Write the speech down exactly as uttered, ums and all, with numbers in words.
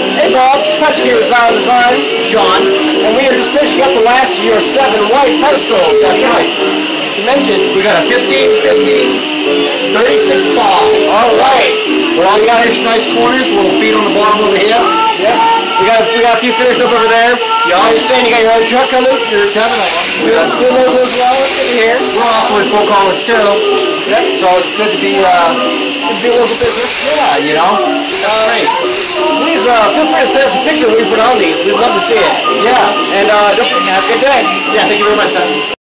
Hey Bob, Patrick here with Sound Design. Sean. And we are just finishing up the last of your seven white pedestal. That's right. Dimensions. We got a fifteen, fifteen, thirty-six tall. Alright. We're all finished nice corners, little feet on the bottom over here. Yep. We got we got a few finished up over there. You always saying you got your own truck coming? Your Seven of them. Good, good logo as well. Let's get here. We're also in full college too. Yep. So it's good to be uh Good to do local business. yeah, you know. That's Uh, great. Please uh, feel free to send us a picture when we put on these. We'd love to see it. Yeah. And uh, don't forget, have a good day. Yeah, thank you very much, sir.